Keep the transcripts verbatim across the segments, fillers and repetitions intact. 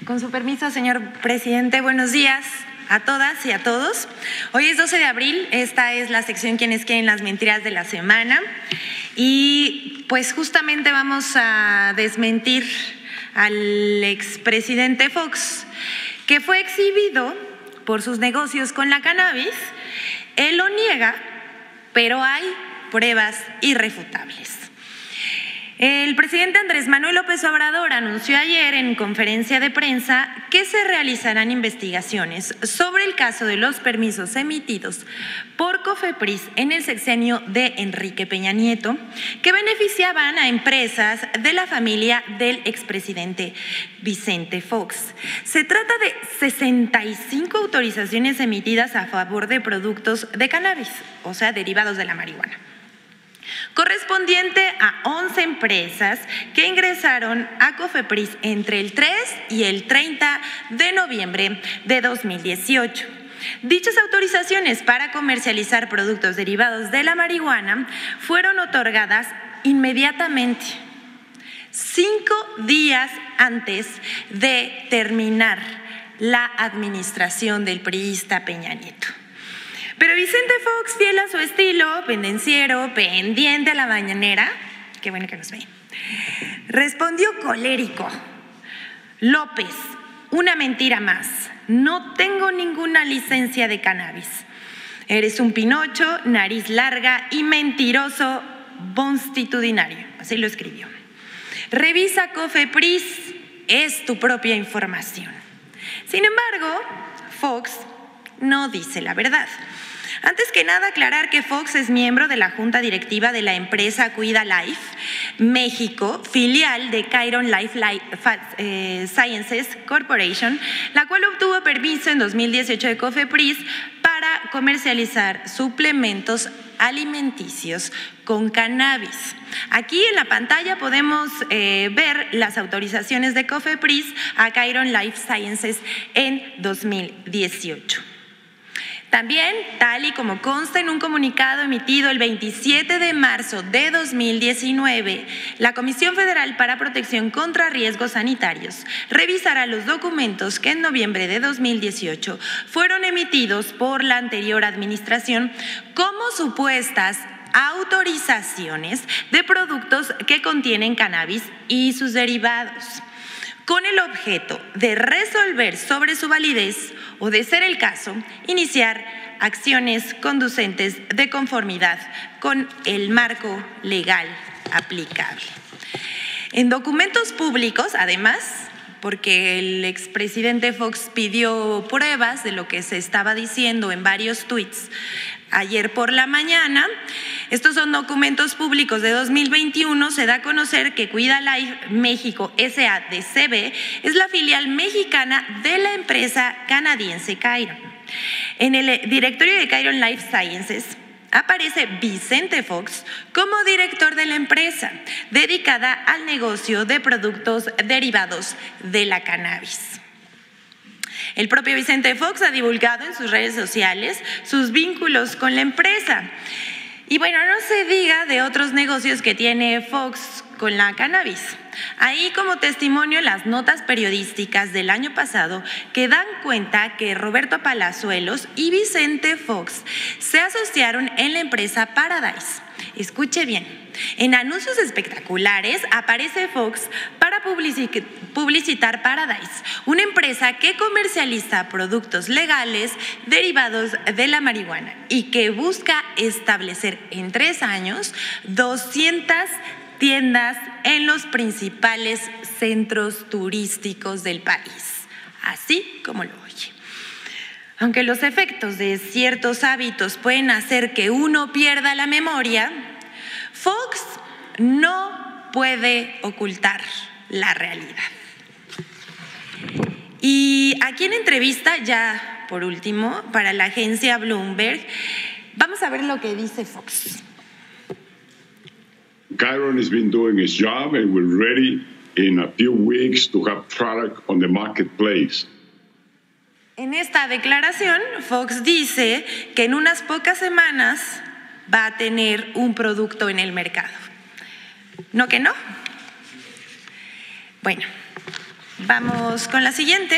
Con su permiso, señor presidente, buenos días a todas y a todos. Hoy es doce de abril, esta es la sección Quienes quieren las mentiras de la semana y pues justamente vamos a desmentir al expresidente Fox, que fue exhibido por sus negocios con la cannabis. Él lo niega, pero hay pruebas irrefutables. El presidente Andrés Manuel López Obrador anunció ayer en conferencia de prensa que se realizarán investigaciones sobre el caso de los permisos emitidos por COFEPRIS en el sexenio de Enrique Peña Nieto, que beneficiaban a empresas de la familia del expresidente Vicente Fox. Se trata de sesenta y cinco autorizaciones emitidas a favor de productos de cannabis, o sea, derivados de la marihuana, correspondiente a once empresas que ingresaron a COFEPRIS entre el tres y el treinta de noviembre de dos mil dieciocho. Dichas autorizaciones para comercializar productos derivados de la marihuana fueron otorgadas inmediatamente, cinco días antes de terminar la administración del priista Peña Nieto. Pero Vicente Fox, fiel a su estilo, pendenciero, pendiente a la mañanera, qué bueno que nos ven, respondió colérico: López, una mentira más, no tengo ninguna licencia de cannabis. Eres un pinocho, nariz larga y mentiroso constitucionario. Así lo escribió. Revisa COFEPRIS, es tu propia información. Sin embargo, Fox no dice la verdad. Antes que nada, aclarar que Fox es miembro de la junta directiva de la empresa Cuida Life México, filial de Khiron Life, Life eh, Sciences Corporation, la cual obtuvo permiso en dos mil dieciocho de COFEPRIS para comercializar suplementos alimenticios con cannabis. Aquí en la pantalla podemos eh, ver las autorizaciones de COFEPRIS a Khiron Life Sciences en dos mil dieciocho. También, tal y como consta en un comunicado emitido el veintisiete de marzo de dos mil diecinueve, la Comisión Federal para Protección contra Riesgos Sanitarios revisará los documentos que en noviembre de dos mil dieciocho fueron emitidos por la anterior administración como supuestas autorizaciones de productos que contienen cannabis y sus derivados, con el objeto de resolver sobre su validez o, de ser el caso, iniciar acciones conducentes de conformidad con el marco legal aplicable. En documentos públicos, además, porque el expresidente Fox pidió pruebas de lo que se estaba diciendo en varios tuits ayer por la mañana. Estos son documentos públicos de dos mil veintiuno. Se da a conocer que Cuida Life México S A D C B es la filial mexicana de la empresa canadiense Khiron. En el directorio de Khiron Life Sciences aparece Vicente Fox como director de la empresa, dedicada al negocio de productos derivados de la cannabis. El propio Vicente Fox ha divulgado en sus redes sociales sus vínculos con la empresa. Y bueno, no se diga de otros negocios que tiene Fox con la cannabis. Ahí como testimonio las notas periodísticas del año pasado que dan cuenta que Roberto Palazuelos y Vicente Fox se asociaron en la empresa Paradise. Escuche bien, en anuncios espectaculares aparece Fox para publicitar Paradise, una empresa que comercializa productos legales derivados de la marihuana y que busca establecer en tres años doscientas tiendas en los principales centros turísticos del país, así como lo oye. Aunque los efectos de ciertos hábitos pueden hacer que uno pierda la memoria, Fox no puede ocultar la realidad. Y aquí en entrevista, ya por último, para la agencia Bloomberg, vamos a ver lo que dice Fox. Khiron has been doing its job and we're ready in a few weeks to have product on the marketplace. En esta declaración, Fox dice que en unas pocas semanas va a tener un producto en el mercado. ¿No que no? Bueno, Vamos con la siguiente.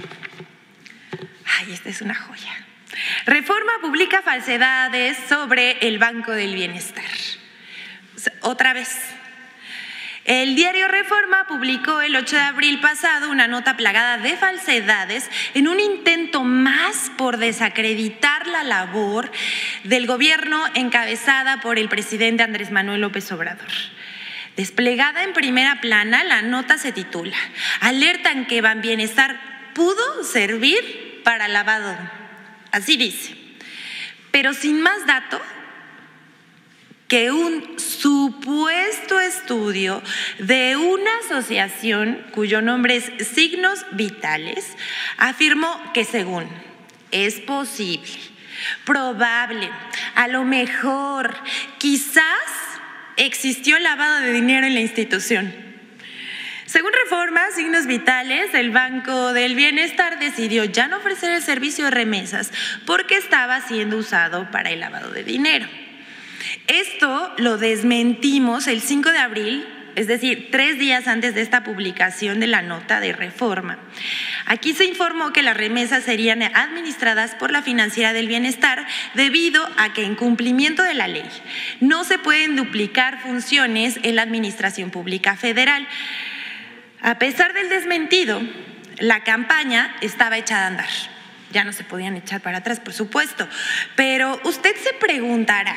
Ay, esta es una joya. Reforma publica falsedades sobre el Banco del Bienestar. Otra vez. El diario Reforma publicó el ocho de abril pasado una nota plagada de falsedades en un intento más por desacreditar la labor del gobierno encabezada por el presidente Andrés Manuel López Obrador. Desplegada en primera plana, la nota se titula "Alertan que Banbienestar pudo servir para lavado". Así dice. Pero sin más dato que un supuesto estudio de una asociación cuyo nombre es Signos Vitales afirmó que según es posible, probable, a lo mejor, quizás existió lavado de dinero en la institución. Según Reforma, Signos Vitales, el Banco del Bienestar decidió ya no ofrecer el servicio de remesas porque estaba siendo usado para el lavado de dinero. Esto lo desmentimos el cinco de abril, es decir, tres días antes de esta publicación de la nota de Reforma. Aquí se informó que las remesas serían administradas por la Financiera del Bienestar debido a que en cumplimiento de la ley no se pueden duplicar funciones en la Administración Pública Federal. A pesar del desmentido, la campaña estaba echada a andar. Ya no se podían echar para atrás, por supuesto. Pero usted se preguntará,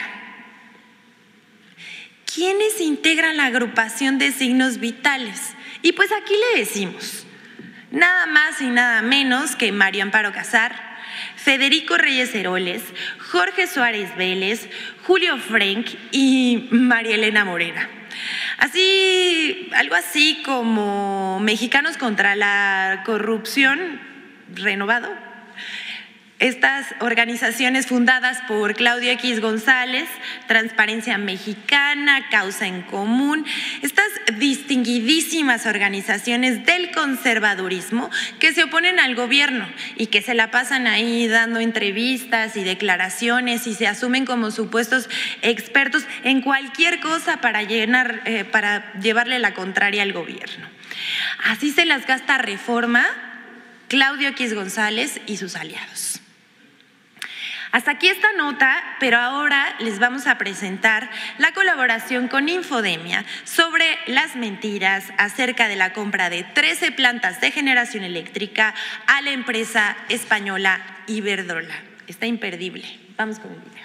¿quiénes integran la agrupación de Signos Vitales? Y pues aquí le decimos, nada más y nada menos que Mario Amparo Casar, Federico Reyes Heroles, Jorge Suárez Vélez, Julio Frenk y María Elena Morera. Así, algo así como Mexicanos contra la Corrupción renovado. Estas organizaciones fundadas por Claudio X González, Transparencia Mexicana, Causa en Común, estas distinguidísimas organizaciones del conservadurismo que se oponen al gobierno y que se la pasan ahí dando entrevistas y declaraciones y se asumen como supuestos expertos en cualquier cosa para, llenar, eh, para llevarle la contraria al gobierno. Así se las gasta Reforma, Claudio X González y sus aliados. Hasta aquí esta nota, pero ahora les vamos a presentar la colaboración con Infodemia sobre las mentiras acerca de la compra de trece plantas de generación eléctrica a la empresa española Iberdrola. Está imperdible. Vamos con el video.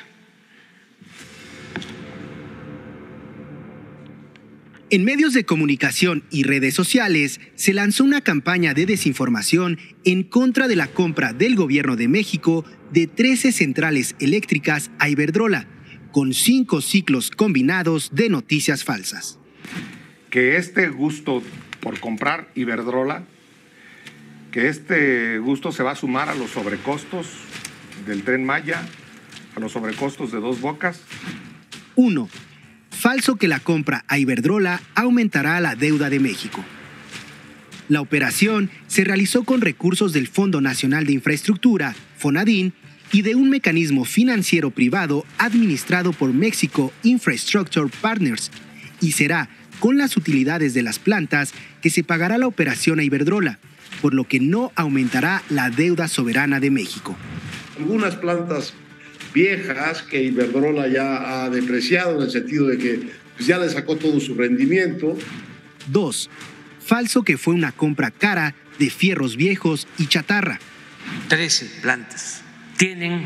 En medios de comunicación y redes sociales se lanzó una campaña de desinformación en contra de la compra del gobierno de México de trece centrales eléctricas a Iberdrola, con cinco ciclos combinados de noticias falsas. Que este gusto por comprar Iberdrola, que este gusto se va a sumar a los sobrecostos del Tren Maya, a los sobrecostos de Dos Bocas. uno. Falso que la compra a Iberdrola aumentará la deuda de México. La operación se realizó con recursos del Fondo Nacional de Infraestructura, FONADIN, y de un mecanismo financiero privado administrado por Mexico Infrastructure Partners, y será con las utilidades de las plantas que se pagará la operación a Iberdrola, por lo que no aumentará la deuda soberana de México. Algunas plantas viejas que Iberdrola ya ha depreciado en el sentido de que pues, ya le sacó todo su rendimiento. dos. Falso que fue una compra cara de fierros viejos y chatarra. trece plantas tienen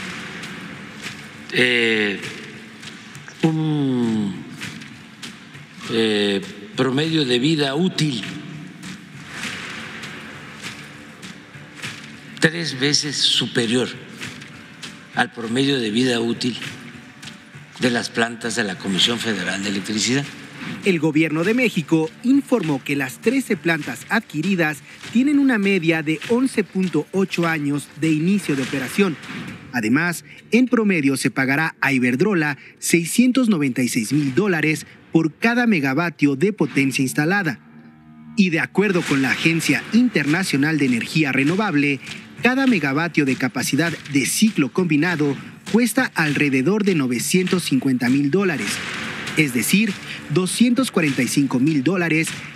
eh, un eh, promedio de vida útil tres veces superior al promedio de vida útil de las plantas de la Comisión Federal de Electricidad. El gobierno de México informó que las trece plantas adquiridas tienen una media de once punto ocho años de inicio de operación. Además, en promedio se pagará a Iberdrola seiscientos noventa y seis mil dólares por cada megavatio de potencia instalada. Y de acuerdo con la Agencia Internacional de Energía Renovable, cada megavatio de capacidad de ciclo combinado cuesta alrededor de novecientos cincuenta mil dólares, es decir, doscientos cuarenta y cinco mil dólares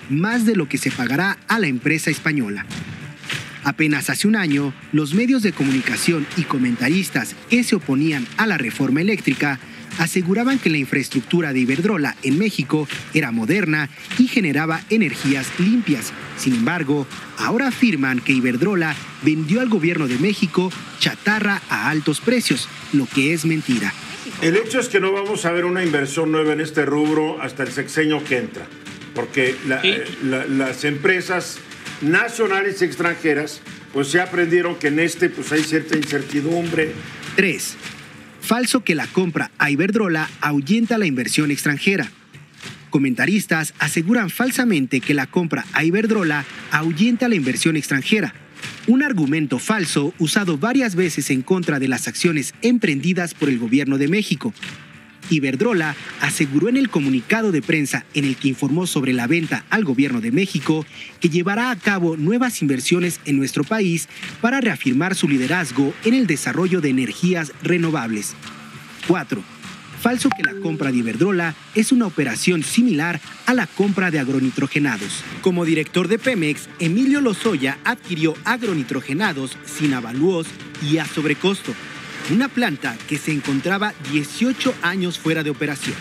más de lo que se pagará a la empresa española. Apenas hace un año, los medios de comunicación y comentaristas que se oponían a la reforma eléctrica aseguraban que la infraestructura de Iberdrola en México era moderna y generaba energías limpias. Sin embargo, ahora afirman que Iberdrola vendió al gobierno de México chatarra a altos precios, lo que es mentira. El hecho es que no vamos a ver una inversión nueva en este rubro hasta el sexenio que entra, porque la, eh, la, las empresas nacionales y extranjeras pues ya aprendieron que en este pues hay cierta incertidumbre. tres. Falso que la compra a Iberdrola ahuyenta la inversión extranjera. Comentaristas aseguran falsamente que la compra a Iberdrola ahuyenta la inversión extranjera. Un argumento falso usado varias veces en contra de las acciones emprendidas por el gobierno de México. Iberdrola aseguró en el comunicado de prensa en el que informó sobre la venta al gobierno de México que llevará a cabo nuevas inversiones en nuestro país para reafirmar su liderazgo en el desarrollo de energías renovables. cuatro. Falso que la compra de Iberdrola es una operación similar a la compra de agronitrogenados. Como director de Pemex, Emilio Lozoya adquirió agronitrogenados sin avalúos y a sobrecosto. Una planta que se encontraba dieciocho años fuera de operación.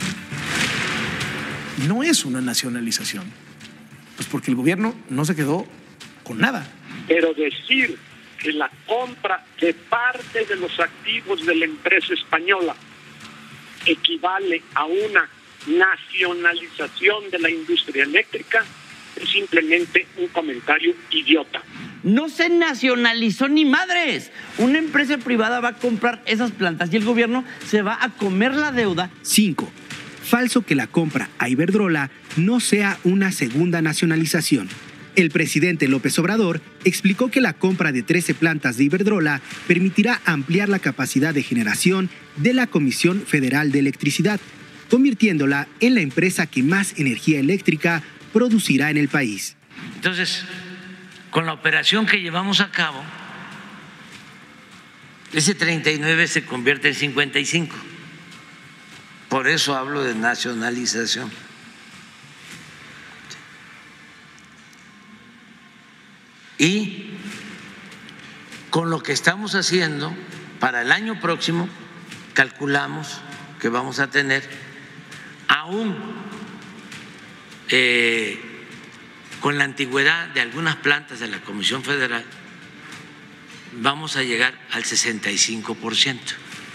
No es una nacionalización, pues porque el gobierno no se quedó con nada. Pero decir que la compra de parte de los activos de la empresa española equivale a una nacionalización de la industria eléctrica es simplemente un comentario idiota. No se nacionalizó ni madres. Una empresa privada va a comprar esas plantas y el gobierno se va a comer la deuda. cinco. Falso que la compra a Iberdrola no sea una segunda nacionalización. El presidente López Obrador explicó que la compra de trece plantas de Iberdrola permitirá ampliar la capacidad de generación de la Comisión Federal de Electricidad, convirtiéndola en la empresa que más energía eléctrica producirá en el país. Entonces, con la operación que llevamos a cabo, ese treinta y nueve se convierte en cincuenta y cinco. Por eso hablo de nacionalización. Y con lo que estamos haciendo, para el año próximo, calculamos que vamos a tener aún eh, con la antigüedad de algunas plantas de la Comisión Federal, vamos a llegar al sesenta y cinco por ciento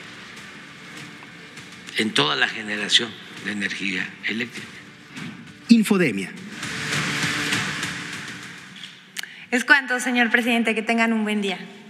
en toda la generación de energía eléctrica. Infodemia. Es cuanto, señor presidente, que tengan un buen día.